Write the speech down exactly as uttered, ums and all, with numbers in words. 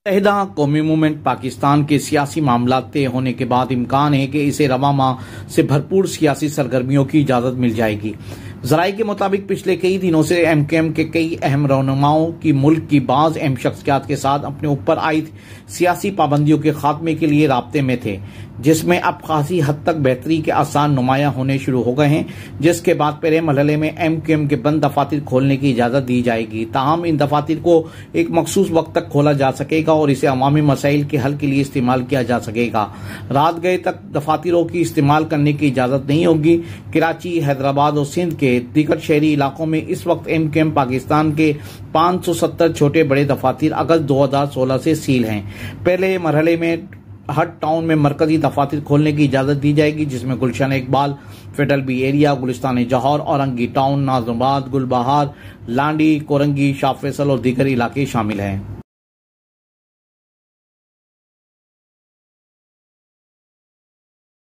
मुत्तहिदा कौमी मूवमेंट पाकिस्तान के सियासी मामला तय होने के बाद इम्कान है कि इसे रवा माह से भरपूर सियासी सरगर्मियों की इजाजत मिल जाएगी। जराये के मुताबिक पिछले कई दिनों से एम के एम के कई अहम रहनुमाओं की मुल्क की बाज अहम शख्सियात के साथ अपने ऊपर आयद सियासी पाबंदियों के खात्मे के लिए राब्ते में थे, जिसमें अब खासी हद तक बेहतरी के आसार नुमाया होने शुरू हो गए हैं, जिसके बाद पहले मरहले में एम के एम के बंद दफातर खोलने की इजाजत दी जाएगी। ताहम इन दफातर को एक मखसूस वक्त तक खोला जा सकेगा और इसे अवामी मसाइल के हल के लिए इस्तेमाल किया जा सकेगा। रात गए तक दफातरों की इस्तेमाल करने की इजाजत नहीं होगी। कराची, हैदराबाद और सिंध के दीगर शहरी इलाकों में इस वक्त एम के एम पाकिस्तान के पाँच सौ सत्तर छोटे बड़े दफातर अगस्त दो हजार सोलह से सील हैं। पहले मरहले में हर टाउन में मरकजी दफातर खोलने की इजाजत दी जाएगी, जिसमें Gulshan Iqbal, federal B area, Gulistan Jauhar, Orangi town, Nazimabad, Gulbahar, Landhi, Korangi, Shah Faisal और दीगर इलाके शामिल हैं।